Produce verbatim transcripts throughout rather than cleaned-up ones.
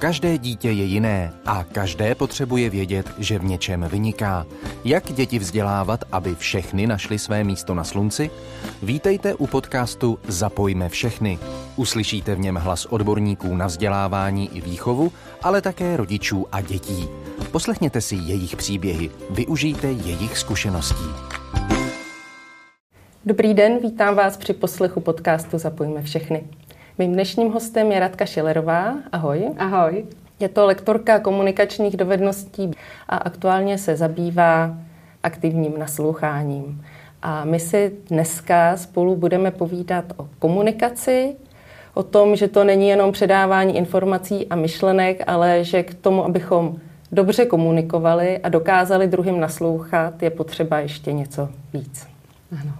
Každé dítě je jiné a každé potřebuje vědět, že v něčem vyniká. Jak děti vzdělávat, aby všechny našly své místo na slunci? Vítejte u podcastu Zapojme všechny. Uslyšíte v něm hlas odborníků na vzdělávání i výchovu, ale také rodičů a dětí. Poslechněte si jejich příběhy, využijte jejich zkušeností. Dobrý den, vítám vás při poslechu podcastu Zapojme všechny. Mým dnešním hostem je Radka Šilerová. Ahoj. Ahoj. Je to lektorka komunikačních dovedností a aktuálně se zabývá aktivním nasloucháním. A my si dneska spolu budeme povídat o komunikaci, o tom, že to není jenom předávání informací a myšlenek, ale že k tomu, abychom dobře komunikovali a dokázali druhým naslouchat, je potřeba ještě něco víc. Ano.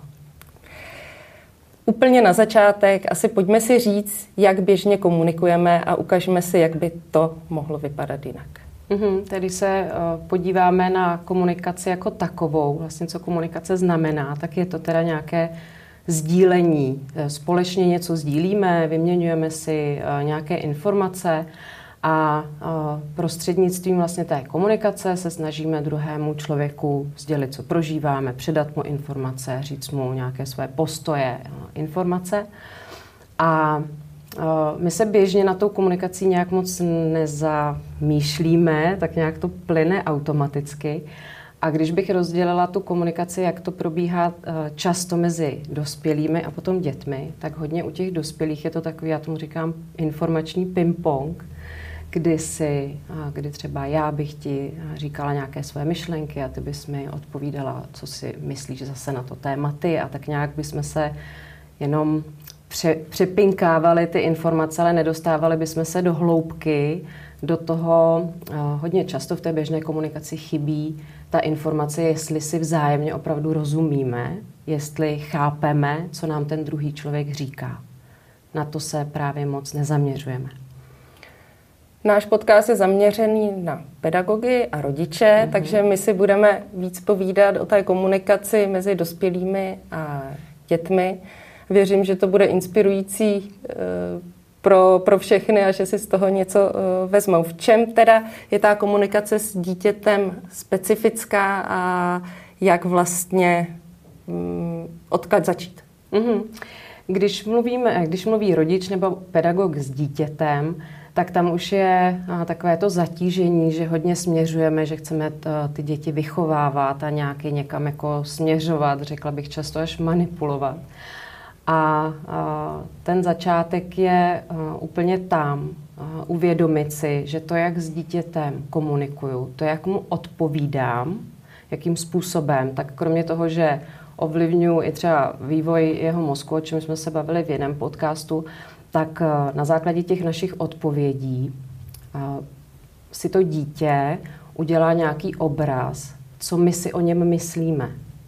Úplně na začátek asi pojďme si říct, jak běžně komunikujeme a ukažme si, jak by to mohlo vypadat jinak. Mhm, tedy se uh, podíváme na komunikaci jako takovou, vlastně co komunikace znamená, tak je to teda nějaké sdílení. Společně něco sdílíme, vyměňujeme si uh, nějaké informace a uh, prostřednictvím vlastně té komunikace se snažíme druhému člověku sdělit, co prožíváme, předat mu informace, říct mu nějaké své postoje, uh, informace. A uh, my se běžně na tou komunikací nějak moc nezamýšlíme, tak nějak to plyne automaticky. A když bych rozdělila tu komunikaci, jak to probíhá uh, často mezi dospělými a potom dětmi, tak hodně u těch dospělých je to takový, já tomu říkám, informační ping-pong, kdy si, kdy třeba já bych ti říkala nějaké své myšlenky a ty bys mi odpovídala, co si myslíš zase na to téma ty, a tak nějak bychom se jenom pře, přepinkávali ty informace, ale nedostávali bychom se do hloubky, do toho hodně často v té běžné komunikaci chybí ta informace, jestli si vzájemně opravdu rozumíme, jestli chápeme, co nám ten druhý člověk říká. Na to se právě moc nezaměřujeme. Náš podcast je zaměřený na pedagogy a rodiče, mm-hmm. takže my si budeme víc povídat o té komunikaci mezi dospělými a dětmi. Věřím, že to bude inspirující uh, pro, pro všechny a že si z toho něco uh, vezmou. V čem teda je ta komunikace s dítětem specifická a jak vlastně um, odkud začít? Mm-hmm. Když mluvíme, když mluví rodič nebo pedagog s dítětem, tak tam už je takové to zatížení, že hodně směřujeme, že chceme t, ty děti vychovávat a nějaký někam jako směřovat, řekla bych často až manipulovat. A, a ten začátek je a, úplně tam, a, uvědomit si, že to, jak s dítětem komunikuju, to, jak mu odpovídám, jakým způsobem, tak kromě toho, že ovlivňuji i třeba vývoj jeho mozku, o čem jsme se bavili v jiném podcastu, tak na základě těch našich odpovědí si to dítě udělá nějaký obraz, co my si o něm myslíme.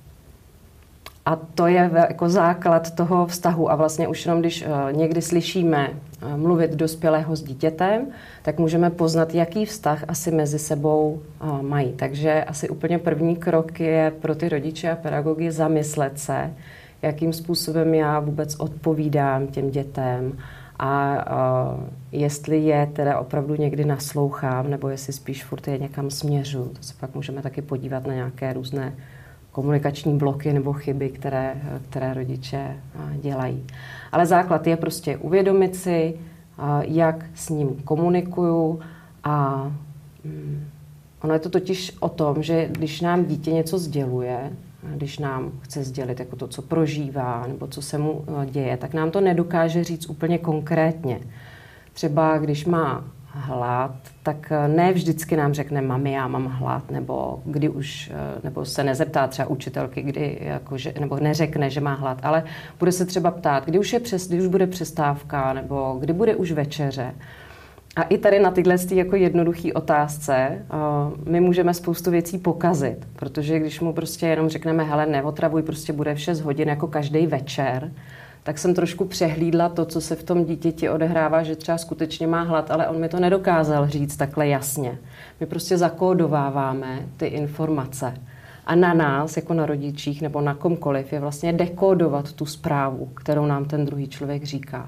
A to je jako základ toho vztahu. A vlastně už jenom, když někdy slyšíme mluvit dospělého s dítětem, tak můžeme poznat, jaký vztah asi mezi sebou mají. Takže asi úplně první krok je pro ty rodiče a pedagogy zamyslet se, jakým způsobem já vůbec odpovídám těm dětem a uh, jestli je teda opravdu někdy naslouchám, nebo jestli spíš furt je někam směřu. To se pak můžeme taky podívat na nějaké různé komunikační bloky nebo chyby, které, které rodiče uh, dělají. Ale základ je prostě uvědomit si, uh, jak s ním komunikuju a um, ono je to totiž o tom, že když nám dítě něco sděluje, když nám chce sdělit jako to, co prožívá nebo co se mu děje, tak nám to nedokáže říct úplně konkrétně. Třeba když má hlad, tak ne vždycky nám řekne mami, já mám hlad, nebo kdy už, nebo se nezeptá třeba učitelky, kdy, jako, že, nebo neřekne, že má hlad, ale bude se třeba ptát, kdy už, je přes, kdy už bude přestávka, nebo kdy bude už večeře. A i tady na tyhle jako jednoduché otázce uh, my můžeme spoustu věcí pokazit, protože když mu prostě jenom řekneme, hele, neotravuj, prostě bude v šest hodin jako každý večer, tak jsem trošku přehlídla to, co se v tom dítěti odehrává, že třeba skutečně má hlad, ale on mi to nedokázal říct takhle jasně. My prostě zakódováváme ty informace. A na nás, jako na rodičích nebo na komkoliv, je vlastně dekódovat tu zprávu, kterou nám ten druhý člověk říká.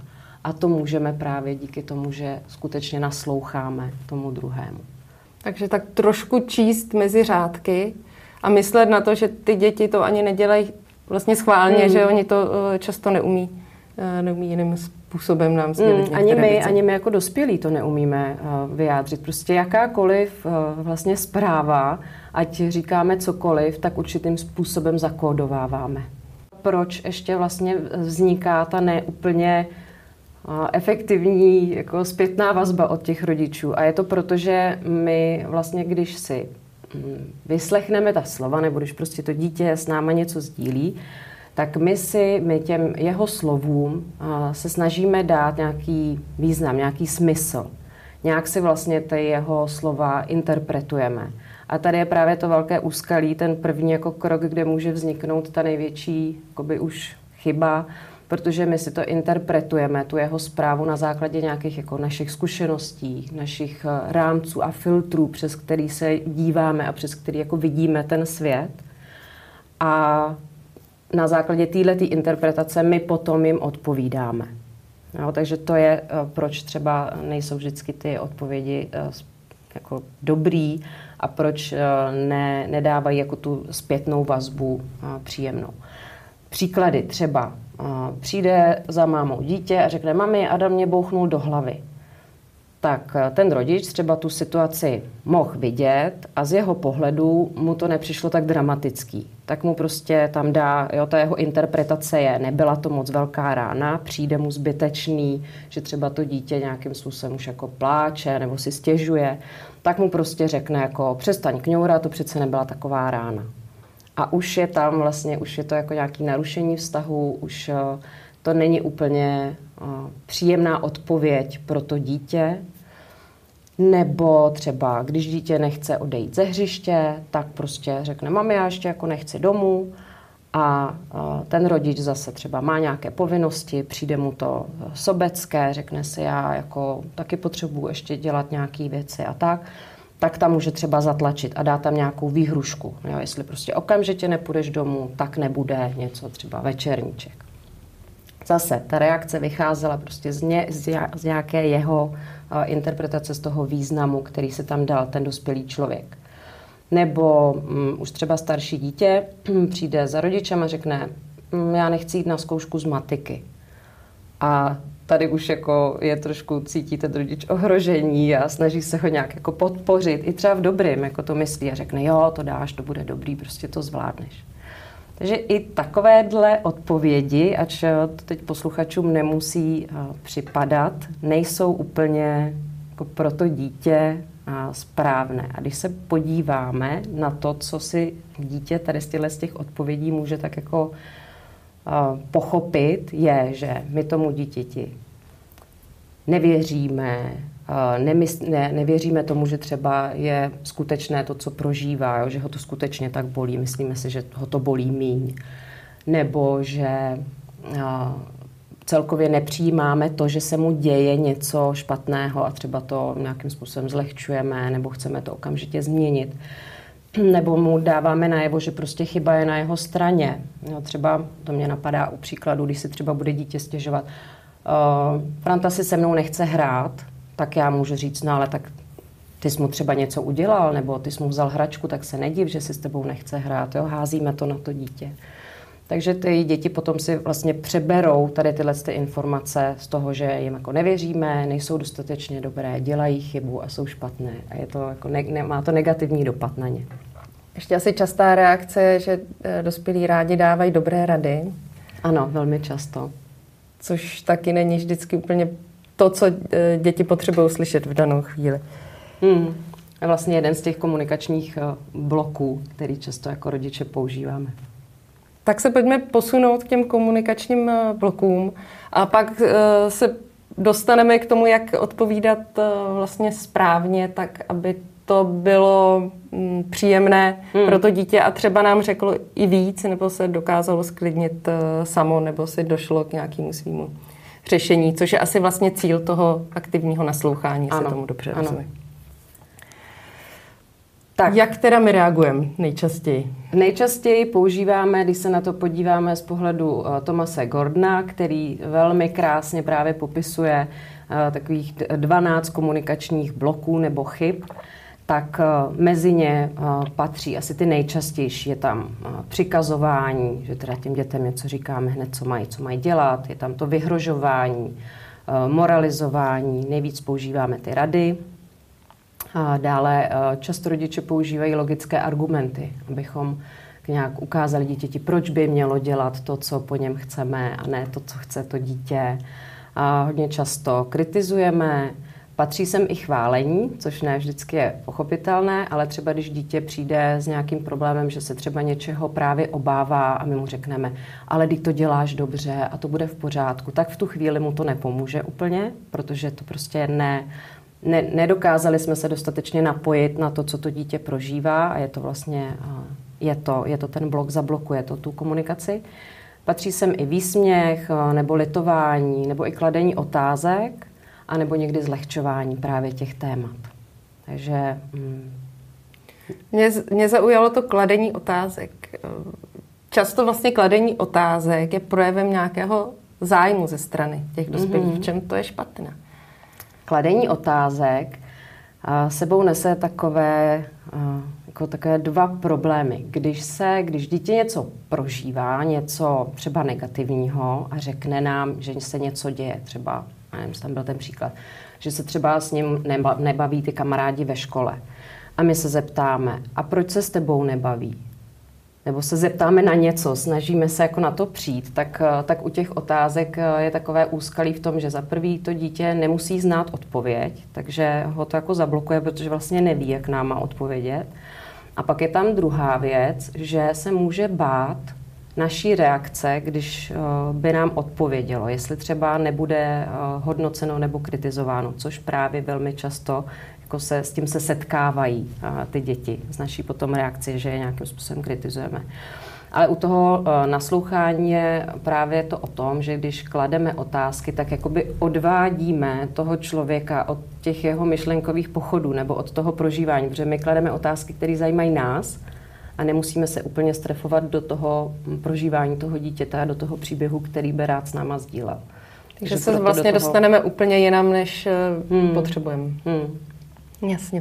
A to můžeme právě díky tomu, že skutečně nasloucháme tomu druhému. Takže tak trošku číst mezi řádky a myslet na to, že ty děti to ani nedělají vlastně schválně, mm. že oni to často neumí, neumí jiným způsobem nám sdělit. Mm, ani my, věci. ani my jako dospělí to neumíme vyjádřit. Prostě jakákoliv vlastně zpráva, ať říkáme cokoliv, tak určitým způsobem zakódováváme. Proč ještě vlastně vzniká ta neúplně efektivní jako zpětná vazba od těch rodičů? A je to proto, že my vlastně, když si vyslechneme ta slova, nebo když prostě to dítě s náma něco sdílí, tak my si, my těm jeho slovům se snažíme dát nějaký význam, nějaký smysl. Nějak si vlastně ty jeho slova interpretujeme. A tady je právě to velké úskalí, ten první jako krok, kde může vzniknout ta největší jakoby už chyba, protože my si to interpretujeme, tu jeho zprávu na základě nějakých jako našich zkušeností, našich rámců a filtrů, přes který se díváme a přes který jako vidíme ten svět. A na základě této interpretace my potom jim odpovídáme. Jo, takže to je, proč třeba nejsou vždycky ty odpovědi jako dobrý a proč ne, nedávají jako tu zpětnou vazbu příjemnou. Příklady třeba. Přijde za mámou dítě a řekne, mami, Adam mě bouchnul do hlavy. Tak ten rodič třeba tu situaci mohl vidět a z jeho pohledu mu to nepřišlo tak dramatický. Tak mu prostě tam dá, jo, ta jeho interpretace je, nebyla to moc velká rána, přijde mu zbytečný, že třeba to dítě nějakým způsobem už jako pláče nebo si stěžuje, tak mu prostě řekne jako přestaň kňourat, to přece nebyla taková rána. A už je tam vlastně, už je to jako nějaké narušení vztahu, už to není úplně příjemná odpověď pro to dítě. Nebo třeba, když dítě nechce odejít ze hřiště, tak prostě řekne, mami, já ještě jako nechci domů. A ten rodič zase třeba má nějaké povinnosti, přijde mu to sobecké, řekne si, já jako taky potřebuji ještě dělat nějaké věci a tak. Tak tam může třeba zatlačit a dát tam nějakou výhrušku. Jo, jestli prostě okamžitě nepůjdeš domů, tak nebude něco, třeba večerníček. Zase ta reakce vycházela prostě z, ně, z nějaké jeho uh, interpretace, z toho významu, který se tam dal ten dospělý člověk. Nebo um, už třeba starší dítě přijde za rodičem a řekne, um, já nechci jít na zkoušku z matiky. A tady už jako je trošku, cítí ten rodič ohrožení a snaží se ho nějak jako podpořit. I třeba v dobrým, jako to myslí a řekne, jo, to dáš, to bude dobrý, prostě to zvládneš. Takže i takovéhle odpovědi, ač to teď posluchačům nemusí připadat, nejsou úplně jako pro to dítě správné. A když se podíváme na to, co si dítě tady z těch odpovědí může tak jako pochopit, je, že my tomu dítěti nevěříme, nemysl, ne, nevěříme tomu, že třeba je skutečné to, co prožívá, jo, že ho to skutečně tak bolí, myslíme si, že ho to bolí míň, nebo že a, celkově nepřijímáme to, že se mu děje něco špatného a třeba to nějakým způsobem zlehčujeme, nebo chceme to okamžitě změnit. Nebo mu dáváme najevo, že prostě chyba je na jeho straně. No, třeba to mě napadá u příkladu, když si třeba bude dítě stěžovat. Uh, Franta si se mnou nechce hrát, tak já můžu říct, no ale tak ty jsi mu třeba něco udělal, nebo ty jsi mu vzal hračku, tak se nediv, že si s tebou nechce hrát. Jo? Házíme to na to dítě. Takže ty děti potom si vlastně přeberou tady tyhle ty informace z toho, že jim jako nevěříme, nejsou dostatečně dobré, dělají chybu a jsou špatné. A je to jako ne, ne, má to negativní dopad na ně. Ještě asi častá reakce je, že dospělí rádi dávají dobré rady. Ano, velmi často. Což taky není vždycky úplně to, co děti potřebují slyšet v danou chvíli. Hmm. Je vlastně jeden z těch komunikačních bloků, který často jako rodiče používáme. Tak se pojďme posunout k těm komunikačním blokům a pak se dostaneme k tomu, jak odpovídat vlastně správně, tak aby to bylo příjemné hmm. pro to dítě a třeba nám řeklo i víc, nebo se dokázalo sklidnit samo, nebo si došlo k nějakému svýmu řešení, což je asi vlastně cíl toho aktivního naslouchání, ano, se tomu dobře rozumí. Tak. Jak teda my reagujeme nejčastěji? Nejčastěji používáme, když se na to podíváme z pohledu Thomase Gordona, který velmi krásně právě popisuje takových dvanáct komunikačních bloků nebo chyb, tak mezi ně patří asi ty nejčastější. Je tam přikazování, že teda těm dětem něco říkáme hned, co mají, co mají dělat. Je tam to vyhrožování, moralizování, nejvíc používáme ty rady. A dále často rodiče používají logické argumenty, abychom nějak ukázali dítěti, proč by mělo dělat to, co po něm chceme, a ne to, co chce to dítě. A hodně často kritizujeme, patří sem i chválení, což ne vždycky je pochopitelné, ale třeba když dítě přijde s nějakým problémem, že se třeba něčeho právě obává a my mu řekneme, ale když to děláš dobře a to bude v pořádku, tak v tu chvíli mu to nepomůže úplně, protože to prostě ne... Ne, nedokázali jsme se dostatečně napojit na to, co to dítě prožívá a je to vlastně, je to, je to ten blok, zablokuje to tu komunikaci. Patří sem i výsměch, nebo litování, nebo i kladení otázek, a nebo někdy zlehčování právě těch témat. Takže... Mm. Mě, mě zaujalo to kladení otázek. Často vlastně kladení otázek je projevem nějakého zájmu ze strany těch dospělých. Mm-hmm. V čem to je špatné? Kladení otázek sebou nese takové, jako takové dva problémy. Když se, když dítě něco prožívá, něco třeba negativního a řekne nám, že se něco děje, třeba, nevím, tam byl ten příklad, že se třeba s ním nebaví ty kamarádi ve škole. A my se zeptáme, a proč se s tebou nebaví? Nebo se zeptáme na něco, snažíme se jako na to přijít, tak, tak u těch otázek je takové úskalí v tom, že za prvý to dítě nemusí znát odpověď, takže ho to jako zablokuje, protože vlastně neví, jak nám má odpovědět. A pak je tam druhá věc, že se může bát naší reakce, když by nám odpovědělo, jestli třeba nebude hodnoceno nebo kritizováno, což právě velmi často jako se, s tím se setkávají a, ty děti z naší potom reakce, že je nějakým způsobem kritizujeme. Ale u toho a, naslouchání je právě to o tom, že když klademe otázky, tak jakoby odvádíme toho člověka od těch jeho myšlenkových pochodů nebo od toho prožívání, protože my klademe otázky, které zajímají nás a nemusíme se úplně strefovat do toho prožívání toho dítěte a do toho příběhu, který by rád s náma sdílel. Takže se vlastně toho... dostaneme úplně jinam, než hmm. potřebujeme. Hmm. Jasně.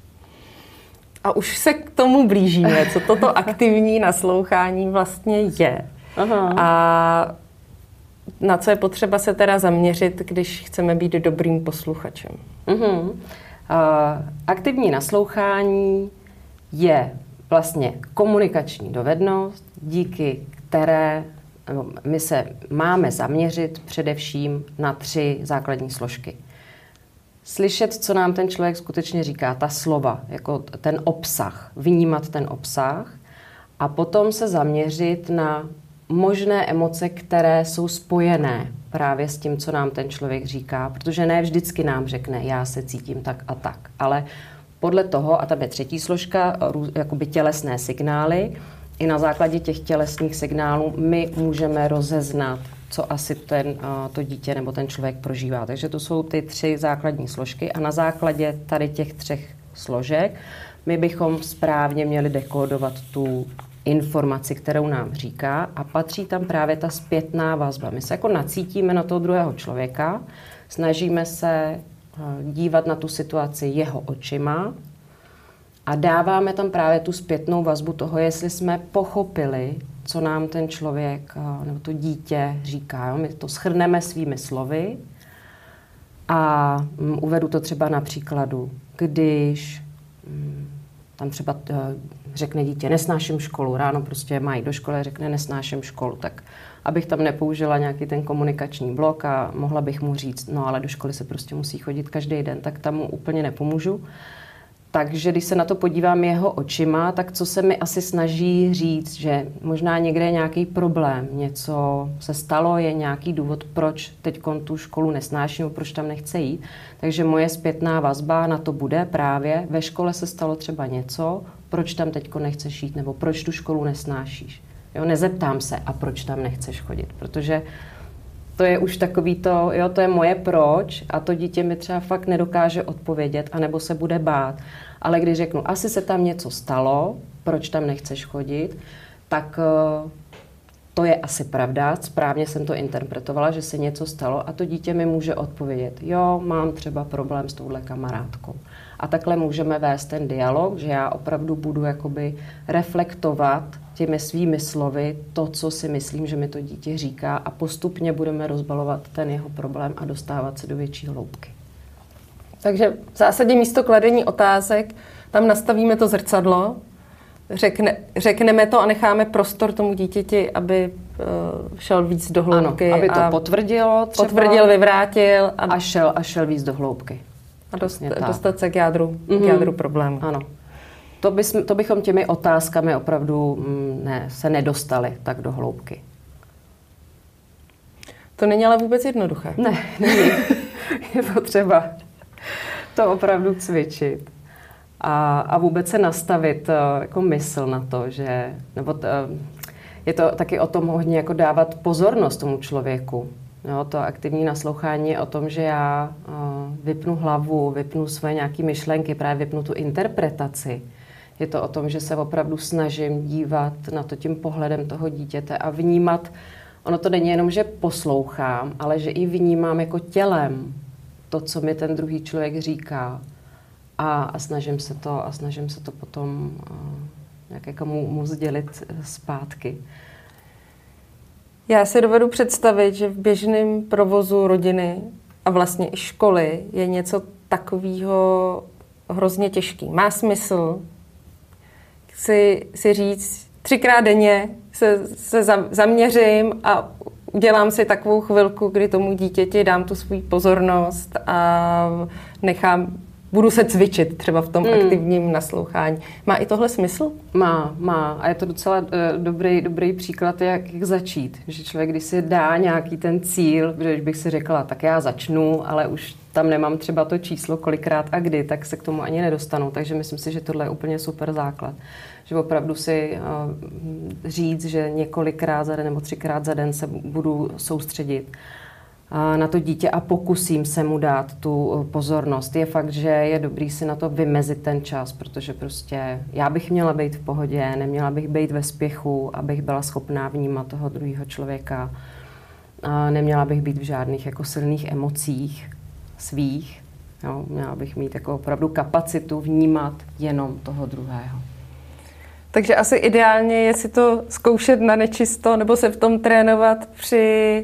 A už se k tomu blížíme, co toto aktivní naslouchání vlastně je. Aha. A na co je potřeba se teda zaměřit, když chceme být dobrým posluchačem. Uh-huh. Uh, aktivní naslouchání je vlastně komunikační dovednost, díky které my se máme zaměřit především na tři základní složky. Slyšet, co nám ten člověk skutečně říká, ta slova, jako ten obsah, vnímat ten obsah a potom se zaměřit na možné emoce, které jsou spojené právě s tím, co nám ten člověk říká, protože ne vždycky nám řekne, já se cítím tak a tak, ale podle toho, a tam je třetí složka, jakoby tělesné signály, i na základě těch tělesných signálů my můžeme rozeznat, co asi ten, to dítě nebo ten člověk prožívá. Takže to jsou ty tři základní složky a na základě tady těch třech složek my bychom správně měli dekódovat tu informaci, kterou nám říká a patří tam právě ta zpětná vazba. My se jako nacítíme na toho druhého člověka, snažíme se dívat na tu situaci jeho očima a dáváme tam právě tu zpětnou vazbu toho, jestli jsme pochopili, co nám ten člověk nebo to dítě říká. My to shrneme svými slovy a uvedu to třeba na příkladu, když tam třeba řekne dítě, nesnáším školu, ráno prostě má jít do školy, řekne nesnáším školu, tak abych tam nepoužila nějaký ten komunikační blok a mohla bych mu říct, no ale do školy se prostě musí chodit každý den, tak tam mu úplně nepomůžu. Takže když se na to podívám jeho očima, tak co se mi asi snaží říct, že možná někde je nějaký problém, něco se stalo, je nějaký důvod, proč teď tu školu nesnáším, proč tam nechce jít. Takže moje zpětná vazba na to bude právě, ve škole se stalo třeba něco, proč tam teď nechceš jít, nebo proč tu školu nesnášíš. Jo, nezeptám se, a proč tam nechceš chodit, protože To je už takový to, jo, to je moje proč a to dítě mi třeba fakt nedokáže odpovědět, anebo se bude bát. Ale když řeknu, asi se tam něco stalo, proč tam nechceš chodit, tak to je asi pravda, správně jsem to interpretovala, že se něco stalo a to dítě mi může odpovědět, jo, mám třeba problém s touhle kamarádkou. A takhle můžeme vést ten dialog, že já opravdu budu jakoby reflektovat těmi svými slovy to, co si myslím, že mi to dítě říká a postupně budeme rozbalovat ten jeho problém a dostávat se do větší hloubky. Takže v zásadě místo kladení otázek tam nastavíme to zrcadlo, řekne, řekneme to a necháme prostor tomu dítěti, aby uh, šel víc do hloubky. Ano, aby to potvrdilo třeba. Potvrdil, vyvrátil. A, a, šel, a šel víc do hloubky. A dost, dostat se k jádru, mm-hmm. k jádru problému. Ano. To, bys, to bychom těmi otázkami opravdu ne, se nedostali tak do hloubky. To není ale vůbec jednoduché. Ne, není. Je potřeba to opravdu cvičit. A, a vůbec se nastavit jako mysl na to, že nebo t, je to taky o tom hodně jako dávat pozornost tomu člověku. Jo, to aktivní naslouchání je o tom, že já uh, vypnu hlavu, vypnu své nějaké myšlenky, právě vypnu tu interpretaci. Je to o tom, že se opravdu snažím dívat na to tím pohledem toho dítěte a vnímat. Ono to není jenom, že poslouchám, ale že i vnímám jako tělem to, co mi ten druhý člověk říká. A, a snažím se to a snažím se to potom uh, nějak jako mu, mu sdělit zpátky. Já si dovedu představit, že v běžném provozu rodiny a vlastně i školy je něco takového hrozně těžký. Má smysl si, si říct třikrát denně se, se zaměřím a udělám si takovou chvilku, kdy tomu dítěti dám tu svou pozornost a nechám, budu se cvičit třeba v tom hmm. aktivním naslouchání. Má i tohle smysl? Má, má. A je to docela uh, dobrý, dobrý příklad, jak, jak začít. Že člověk, když si dá nějaký ten cíl, když bych si řekla, tak já začnu, ale už tam nemám třeba to číslo, kolikrát a kdy, tak se k tomu ani nedostanu. Takže myslím si, že tohle je úplně super základ. Že opravdu si uh, říct, že několikrát za den nebo třikrát za den se budu soustředit na to dítě a pokusím se mu dát tu pozornost. Je fakt, že je dobrý si na to vymezit ten čas, protože prostě já bych měla být v pohodě, neměla bych být ve spěchu, abych byla schopná vnímat toho druhého člověka. A neměla bych být v žádných jako silných emocích svých. Jo, měla bych mít jako opravdu kapacitu vnímat jenom toho druhého. Takže asi ideálně je si to zkoušet na nečisto nebo se v tom trénovat při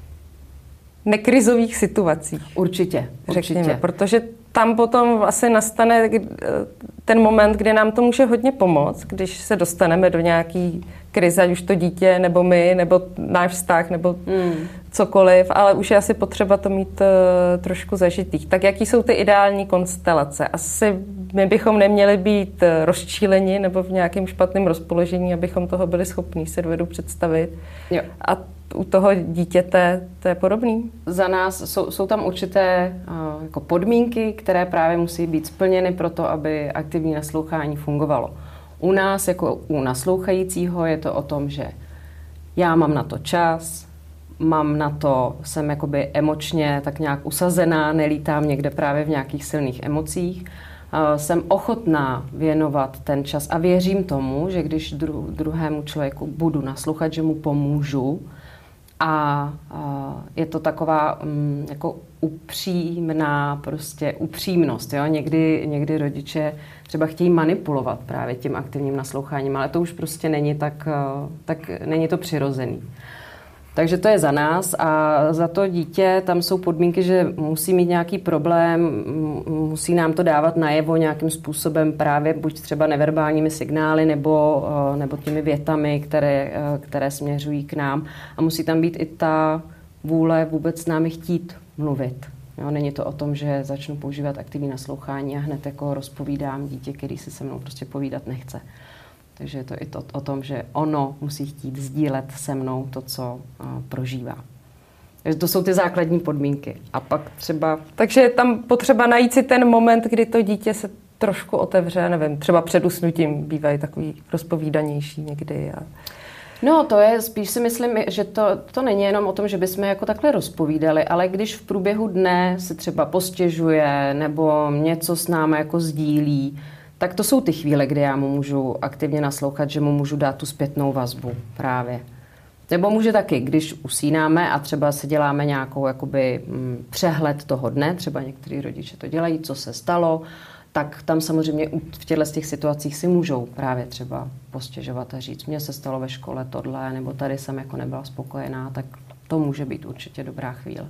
nekrizových situacích. Určitě, řekněme, určitě. Protože tam potom vlastně nastane ten moment, kdy nám to může hodně pomoct, když se dostaneme do nějaký krize, ať už to dítě, nebo my, nebo náš vztah, nebo hmm. cokoliv, ale už je asi potřeba to mít uh, trošku zažitých. Tak jaký jsou ty ideální konstelace? Asi my bychom neměli být rozčíleni nebo v nějakém špatném rozpoložení, abychom toho byli schopní, se dovedu představit. Jo. A u toho dítěte to je podobný? Za nás jsou, jsou tam určité uh, jako podmínky, které právě musí být splněny pro to, aby aktivní naslouchání fungovalo. U nás, jako u naslouchajícího, je to o tom, že já mám na to čas, mám na to, jsem jakoby emočně tak nějak usazená, nelítám někde právě v nějakých silných emocích. Uh, jsem ochotná věnovat ten čas a věřím tomu, že když dru- druhému člověku budu naslouchat, že mu pomůžu. A uh, je to taková um, jako upřímná prostě upřímnost. Jo? Někdy, někdy rodiče třeba chtějí manipulovat právě tím aktivním nasloucháním, ale to už prostě není tak, uh, tak není to přirozený. Takže to je za nás a za to dítě tam jsou podmínky, že musí mít nějaký problém, musí nám to dávat najevo nějakým způsobem právě buď třeba neverbálními signály nebo, nebo těmi větami, které, které směřují k nám. A musí tam být i ta vůle vůbec s námi chtít mluvit. Jo, není to o tom, že začnu používat aktivní naslouchání a hned jako rozpovídám dítě, který si se mnou prostě povídat nechce. Takže je to i to, o tom, že ono musí chtít sdílet se mnou to, co uh, prožívá. Takže to jsou ty základní podmínky. A pak třeba... Takže je tam potřeba najít si ten moment, kdy to dítě se trošku otevře, nevím, třeba před usnutím bývají takový rozpovídanější někdy. A... No, to je, spíš si myslím, že to, to není jenom o tom, že bychom jako takhle rozpovídali, ale když v průběhu dne se třeba postěžuje nebo něco s námi jako sdílí, tak to jsou ty chvíle, kdy já mu můžu aktivně naslouchat, že mu můžu dát tu zpětnou vazbu právě. Nebo může taky, když usínáme a třeba si děláme nějakou jakoby m, přehled toho dne, třeba některý rodiče to dělají, co se stalo, tak tam samozřejmě v těchto těch situacích si můžou právě třeba postěžovat a říct, mně se stalo ve škole tohle, nebo tady jsem jako nebyla spokojená, tak to může být určitě dobrá chvíle.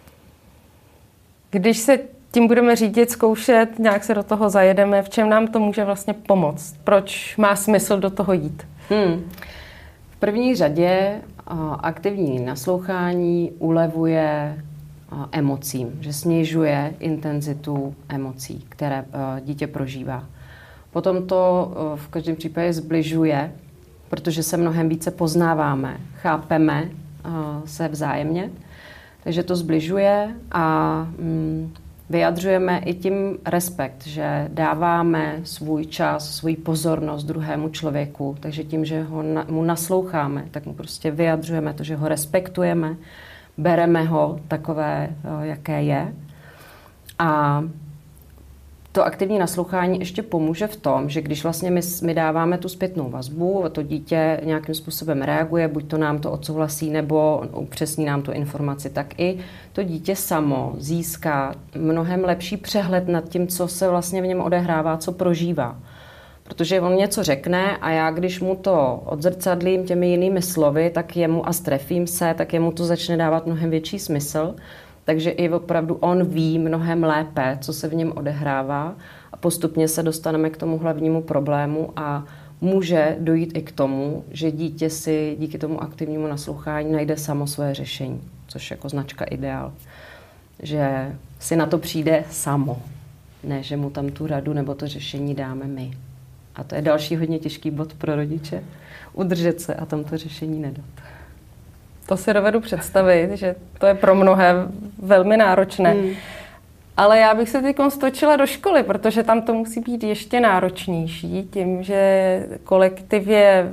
Když se tím budeme řídit, zkoušet, nějak se do toho zajedeme, v čem nám to může vlastně pomoct? Proč má smysl do toho jít? Hmm. V první řadě aktivní naslouchání ulevuje emocím, že snižuje intenzitu emocí, které dítě prožívá. Potom to v každém případě zbližuje, protože se mnohem více poznáváme, chápeme se vzájemně, takže to zbližuje a vyjadřujeme i tím respekt, že dáváme svůj čas, svou pozornost druhému člověku, takže tím, že ho, mu nasloucháme, tak mu prostě vyjadřujeme to, že ho respektujeme, bereme ho takové, jaké je. A to aktivní naslouchání ještě pomůže v tom, že když vlastně my, my dáváme tu zpětnou vazbu, to dítě nějakým způsobem reaguje, buď to nám to odsouhlasí, nebo upřesní nám tu informaci, tak i to dítě samo získá mnohem lepší přehled nad tím, co se vlastně v něm odehrává, co prožívá. Protože on něco řekne a já, když mu to odzrcadlím těmi jinými slovy, tak jemu a strefím se, tak jemu to začne dávat mnohem větší smysl. Takže i opravdu on ví mnohem lépe, co se v něm odehrává a postupně se dostaneme k tomu hlavnímu problému a může dojít i k tomu, že dítě si díky tomu aktivnímu naslouchání najde samo svoje řešení, což jako značka ideál. Že si na to přijde samo, ne, že mu tam tu radu nebo to řešení dáme my. A to je další hodně těžký bod pro rodiče, udržet se a tam to řešení nedat. To si dovedu představit, že to je pro mnohé velmi náročné. Hmm. Ale já bych se teď stočila do školy, protože tam to musí být ještě náročnější, tím, že kolektivě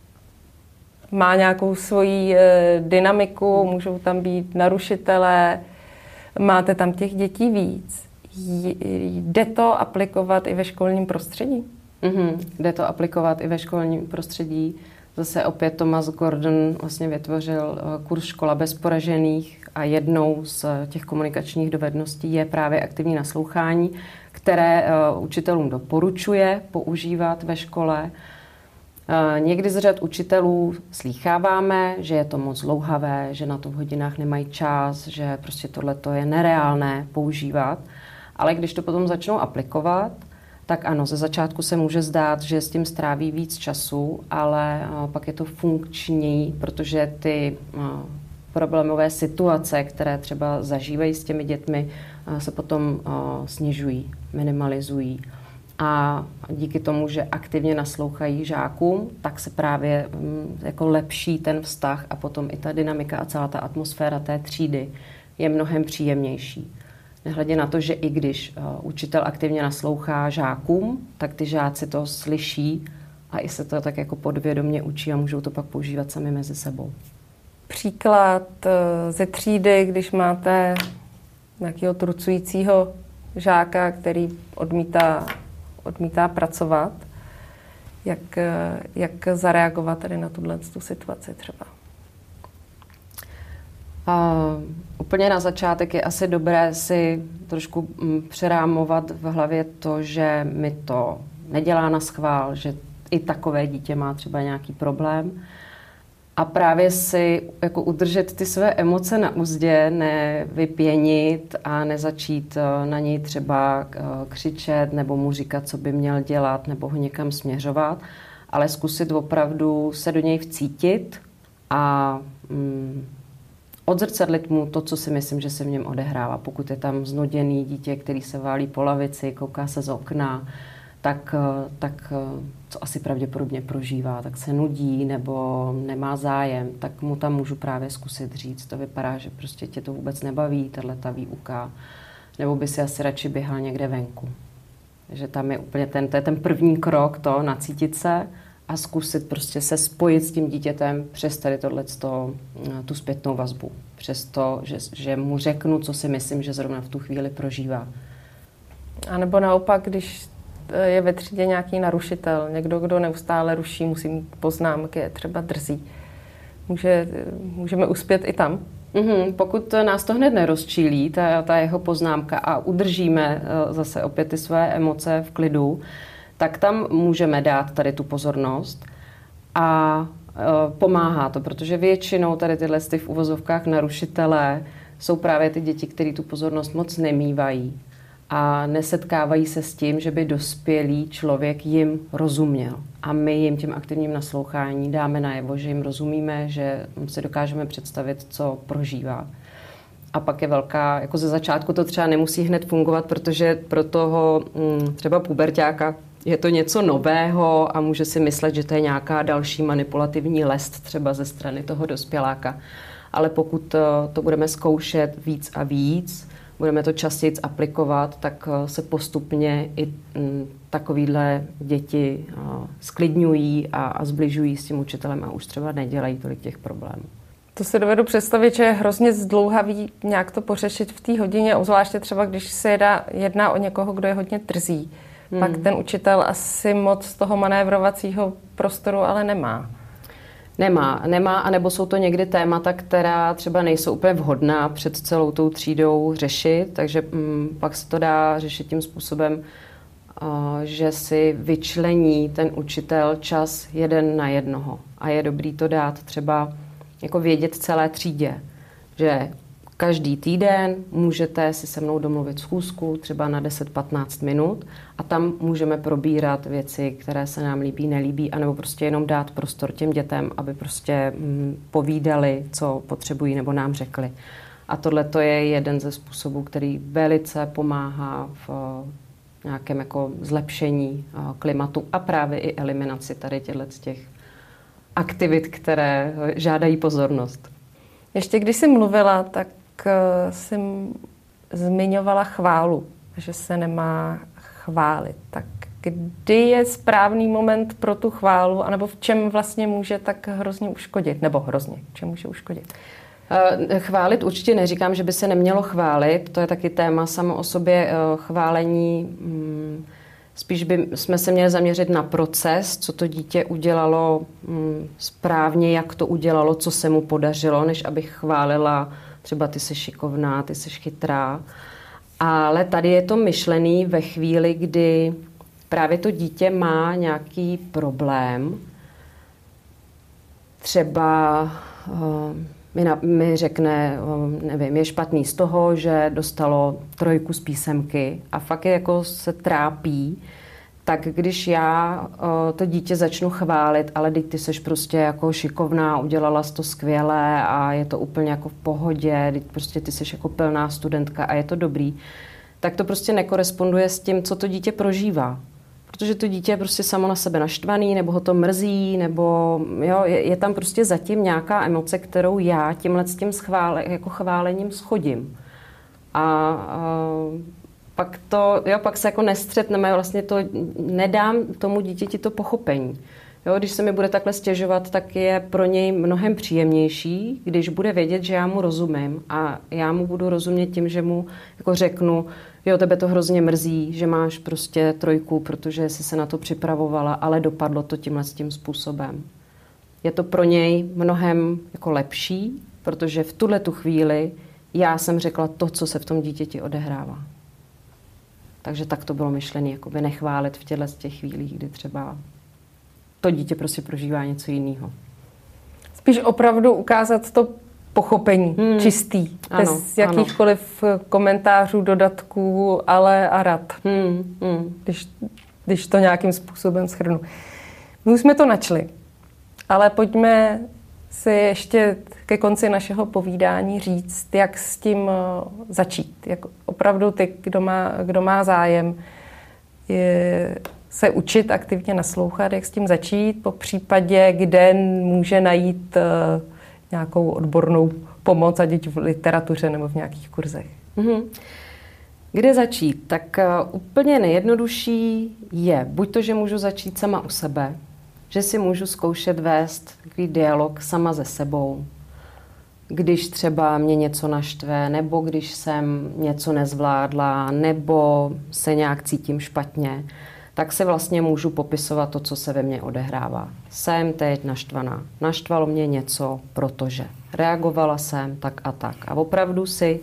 má nějakou svoji e, dynamiku, hmm. můžou tam být narušitelé, máte tam těch dětí víc. Jde to aplikovat i ve školním prostředí? Mm-hmm. Jde to aplikovat i ve školním prostředí. Zase opět Thomas Gordon vlastně vytvořil kurz Škola bez poražených a jednou z těch komunikačních dovedností je právě aktivní naslouchání, které učitelům doporučuje používat ve škole. Někdy z řad učitelů slýcháváme, že je to moc dlouhavé, že na to v hodinách nemají čas, že prostě tohleto je nereálné používat, ale když to potom začnou aplikovat, tak ano, ze začátku se může zdát, že s tím stráví víc času, ale pak je to funkční, protože ty problémové situace, které třeba zažívají s těmi dětmi, se potom snižují, minimalizují. A díky tomu, že aktivně naslouchají žákům, tak se právě jako lepší ten vztah a potom i ta dynamika a celá ta atmosféra té třídy je mnohem příjemnější. Nehledě na to, že i když uh, učitel aktivně naslouchá žákům, tak ty žáci to slyší a i se to tak jako podvědomě učí a můžou to pak používat sami mezi sebou. Příklad uh, ze třídy, když máte nějakého trucujícího žáka, který odmítá, odmítá pracovat, jak, uh, jak zareagovat tady na tuhle tu situaci třeba? Uh, úplně na začátek je asi dobré si trošku m, přerámovat v hlavě to, že mi to nedělá na schvál, že i takové dítě má třeba nějaký problém a právě si jako udržet ty své emoce na uzdě, nevypěnit a nezačít na něj třeba křičet nebo mu říkat, co by měl dělat nebo ho někam směřovat, ale zkusit opravdu se do něj vcítit a mm, odzrcadlit mu to, co si myslím, že se v něm odehrává. Pokud je tam znuděný dítě, který se válí po lavici, kouká se z okna, tak, tak co asi pravděpodobně prožívá, tak se nudí nebo nemá zájem, tak mu tam můžu právě zkusit říct. To vypadá, že prostě tě to vůbec nebaví, tato výuka, nebo by si asi radši běhal někde venku. Takže tam je úplně ten, to je ten první krok, to nacítit se a zkusit prostě se spojit s tím dítětem přes tady tohleto, tu zpětnou vazbu. Přes to, že, že mu řeknu, co si myslím, že zrovna v tu chvíli prožívá. A nebo naopak, když je ve třídě nějaký narušitel, někdo, kdo neustále ruší, musí mít poznámky, je třeba drzí. Může, můžeme uspět i tam? Mm-hmm. Pokud nás to hned nerozčílí, ta, ta jeho poznámka, a udržíme zase opět ty své emoce v klidu, tak tam můžeme dát tady tu pozornost a e, pomáhá to, protože většinou tady tyhle ty v uvozovkách narušitelé jsou právě ty děti, které tu pozornost moc nemívají a nesetkávají se s tím, že by dospělý člověk jim rozuměl. A my jim tím aktivním naslouchání dáme najevo, že jim rozumíme, že si dokážeme představit, co prožívá. A pak je velká, jako ze začátku to třeba nemusí hned fungovat, protože pro toho hm, třeba puberťáka je to něco nového a může si myslet, že to je nějaká další manipulativní lest třeba ze strany toho dospěláka. Ale pokud to budeme zkoušet víc a víc, budeme to častěji aplikovat, tak se postupně i takovýhle děti sklidňují a, a zbližují s tím učitelem a už třeba nedělají tolik těch problémů. To si dovedu představit, že je hrozně zdlouhavý nějak to pořešit v té hodině, obzvláště třeba, když se jedná, jedná o někoho, kdo je hodně drzý. Hmm. Pak ten učitel asi moc toho manévrovacího prostoru ale nemá. Nemá, nemá, anebo jsou to někdy témata, která třeba nejsou úplně vhodná před celou tou třídou řešit, takže mm, pak se to dá řešit tím způsobem, uh, že si vyčlení ten učitel čas jeden na jednoho. A je dobrý to dát třeba jako vědět celé třídě, že každý týden můžete si se mnou domluvit schůzku třeba na deset patnáct minut a tam můžeme probírat věci, které se nám líbí, nelíbí, anebo prostě jenom dát prostor těm dětem, aby prostě mm, povídali, co potřebují nebo nám řekli. A tohle to je jeden ze způsobů, který velice pomáhá v nějakém jako zlepšení klimatu a právě i eliminaci tady těchto těch aktivit, které žádají pozornost. Ještě když jsi mluvila, tak jsem zmiňovala chválu, že se nemá chválit. Tak kdy je správný moment pro tu chválu, anebo v čem vlastně může tak hrozně uškodit? Nebo hrozně, v čem může uškodit? Chválit určitě neříkám, že by se nemělo chválit. To je taky téma samo o sobě chválení. Spíš by jsme se měli zaměřit na proces, co to dítě udělalo správně, jak to udělalo, co se mu podařilo, než abych chválila třeba ty jsi šikovná, ty jsi chytrá. Ale tady je to myšlený ve chvíli, kdy právě to dítě má nějaký problém. Třeba uh, mi, na, mi řekne, uh, nevím, je špatný z toho, že dostalo trojku z písemky a fakt je jako se trápí. Tak když já uh, to dítě začnu chválit, ale teď ty seš prostě jako šikovná, udělala jsi to skvěle a je to úplně jako v pohodě, teď prostě ty seš jako plná studentka a je to dobrý, tak to prostě nekoresponduje s tím, co to dítě prožívá. Protože to dítě je prostě samo na sebe naštvaný, nebo ho to mrzí, nebo jo, je, je tam prostě zatím nějaká emoce, kterou já tímhle s tím schvále, jako chválením schodím. A, a pak to, jo, pak se jako nestřetneme, vlastně to nedám tomu dítěti to pochopení. Jo, když se mi bude takhle stěžovat, tak je pro něj mnohem příjemnější, když bude vědět, že já mu rozumím a já mu budu rozumět tím, že mu jako řeknu, jo, tebe to hrozně mrzí, že máš prostě trojku, protože jsi se na to připravovala, ale dopadlo to tímhle s tím způsobem. Je to pro něj mnohem jako lepší, protože v tuhle tu chvíli já jsem řekla to, co se v tom dítěti odehrává. Takže tak to bylo myšlené, jakoby nechválit v těchto těch chvílích, kdy třeba to dítě prostě prožívá něco jiného. Spíš opravdu ukázat to pochopení, hmm. čistý, ano, bez jakýchkoliv ano. komentářů, dodatků, ale a rad, hmm. Hmm. Když, když to nějakým způsobem shrnu. My už jsme to načli, ale pojďme si ještě ke konci našeho povídání říct, jak s tím začít. Jak opravdu ty, kdo má, kdo má zájem, je se učit aktivně naslouchat, jak s tím začít, po případě, kde může najít uh, nějakou odbornou pomoc, ať v literatuře nebo v nějakých kurzech. Mm-hmm. Kde začít? Tak uh, úplně nejjednodušší je buď to, že můžu začít sama u sebe, že si můžu zkoušet vést takový dialog sama se sebou. Když třeba mě něco naštve, nebo když jsem něco nezvládla, nebo se nějak cítím špatně, tak si vlastně můžu popisovat to, co se ve mně odehrává. Jsem teď naštvaná. Naštvalo mě něco, protože reagovala jsem tak a tak. A opravdu si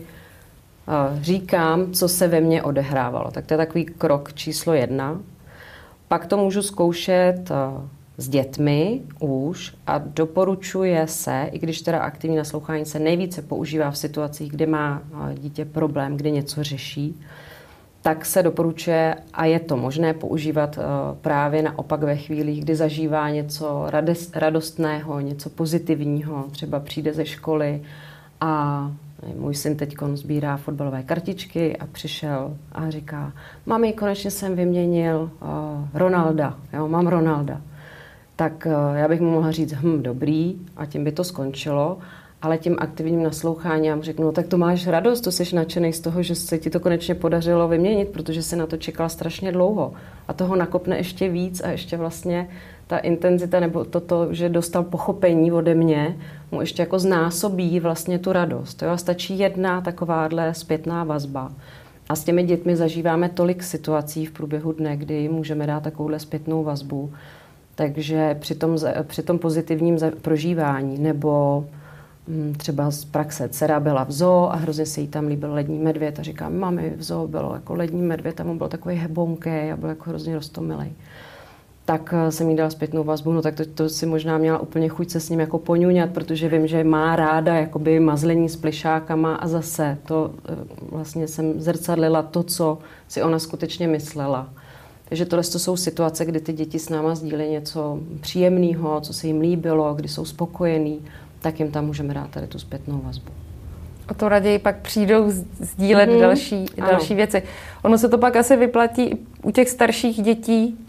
uh, říkám, co se ve mně odehrávalo. Tak to je takový krok číslo jedna. Pak to můžu zkoušet uh, s dětmi už a doporučuje se, i když teda aktivní naslouchání se nejvíce používá v situacích, kdy má uh, dítě problém, kdy něco řeší, tak se doporučuje, a je to možné používat uh, právě naopak ve chvílích, kdy zažívá něco radost, radostného, něco pozitivního, třeba přijde ze školy a můj syn teď sbírá fotbalové kartičky a přišel a říká, mami, konečně jsem vyměnil uh, Ronalda, jo, mám Ronalda. Tak uh, já bych mu mohla říct, hm, dobrý, a tím by to skončilo. Ale tím aktivním nasloucháním já mu řeknu, no tak to máš radost, to jsi nadšenej z toho, že se ti to konečně podařilo vyměnit, protože jsi na to čekala strašně dlouho. A toho nakopne ještě víc a ještě vlastně ta intenzita nebo toto, že dostal pochopení ode mě, mu ještě jako znásobí vlastně tu radost. Jo? A stačí jedna takováhle zpětná vazba. A s těmi dětmi zažíváme tolik situací v průběhu dne, kdy můžeme dát takovouhle zpětnou vazbu. Takže při tom, při tom pozitivním prožívání nebo třeba z praxe. Dcera byla v zoo a hrozně se jí tam líbil lední medvěd a říká, mami, v zoo bylo jako lední medvěd, tam on byl takový hebonký a byl jako hrozně roztomilej. Tak jsem jí dala zpětnou vazbu, no tak to, to si možná měla úplně chuť se s ním jako poňuňat, protože vím, že má ráda jakoby mazlení s plišákama a zase to vlastně jsem zrcadlila to, co si ona skutečně myslela. Takže tohle to jsou situace, kdy ty děti s náma sdílí něco příjemného, co se jim líbilo, kdy jsou spokojení, tak jim tam můžeme dát tady tu zpětnou vazbu. O to raději pak přijdou sdílet mm-hmm. další, další věci. Ono se to pak asi vyplatí u těch starších dětí,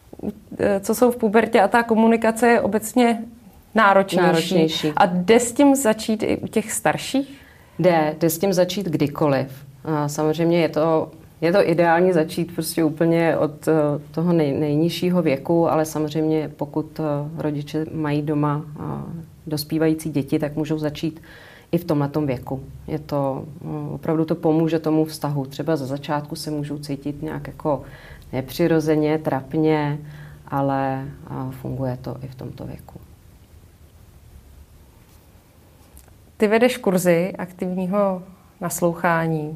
co jsou v pubertě, a ta komunikace je obecně náročnější. náročnější. A jde s tím začít i u těch starších? Jde, jde s tím začít kdykoliv. A samozřejmě je to, je to ideální začít prostě úplně od toho nej, nejnižšího věku, ale samozřejmě pokud rodiče mají doma dospívající děti, tak můžou začít i v tomhletom věku. Je to, opravdu to pomůže tomu vztahu. Třeba za začátku se můžou cítit nějak jako nepřirozeně, trapně, ale funguje to i v tomto věku. Ty vedeš kurzy aktivního naslouchání,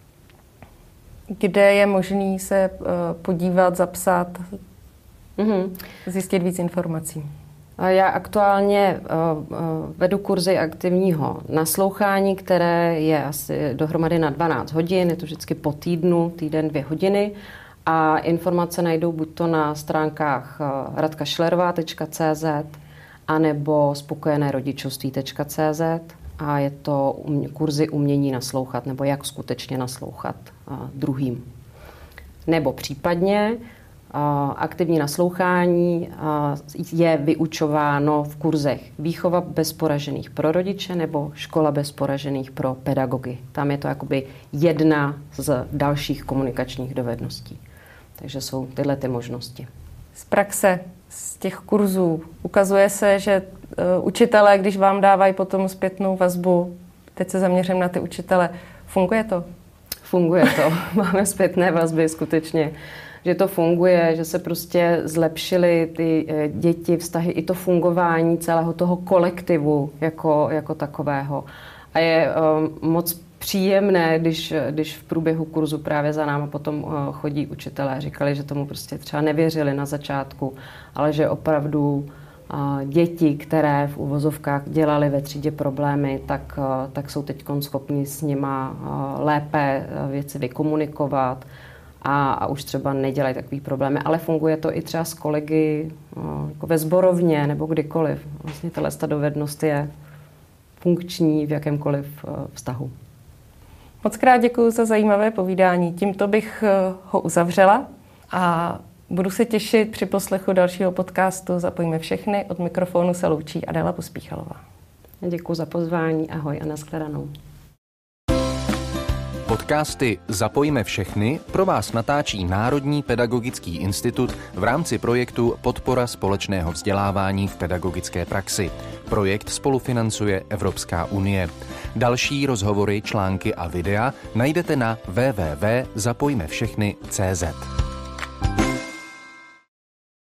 kde je možný se podívat, zapsat, mm-hmm. zjistit víc informací. Já aktuálně uh, uh, vedu kurzy aktivního naslouchání, které je asi dohromady na dvanáct hodin, je to vždycky po týdnu, týden dvě hodiny a informace najdou buď to na stránkách uh, radka schillerová tečka cé zet anebo spokojené rodičovství tečka cé zet a je to um, kurzy umění naslouchat nebo jak skutečně naslouchat uh, druhým. Nebo případně aktivní naslouchání je vyučováno v kurzech Výchova bez poražených pro rodiče nebo Škola bez poražených pro pedagogy. Tam je to jakoby jedna z dalších komunikačních dovedností. Takže jsou tyhle ty možnosti. Z praxe, z těch kurzů, ukazuje se, že učitelé, když vám dávají potom zpětnou vazbu, teď se zaměřím na ty učitele, funguje to? Funguje to. Máme zpětné vazby skutečně, že to funguje, že se prostě zlepšily ty děti, vztahy, i to fungování celého toho kolektivu jako, jako takového. A je um, moc příjemné, když, když v průběhu kurzu právě za náma potom uh, chodí učitelé. Říkali, že tomu prostě třeba nevěřili na začátku, ale že opravdu uh, děti, které v uvozovkách dělaly ve třídě problémy, tak, uh, tak jsou teď schopni s nima uh, lépe uh, věci vykomunikovat, A, a už třeba nedělají takový problémy, ale funguje to i třeba s kolegy jako ve sborovně nebo kdykoliv. Vlastně tato dovednost je funkční v jakémkoliv vztahu. Moc krát děkuji za zajímavé povídání. Tímto bych ho uzavřela a budu se těšit při poslechu dalšího podcastu Zapojíme všechny. Od mikrofonu se loučí Adéla Pospíchalová. Děkuji za pozvání, ahoj a nashledanou. Podcasty Zapojme všechny pro vás natáčí Národní pedagogický institut v rámci projektu Podpora společného vzdělávání v pedagogické praxi. Projekt spolufinancuje Evropská unie. Další rozhovory, články a videa najdete na w w w tečka zapojme všechny tečka c z.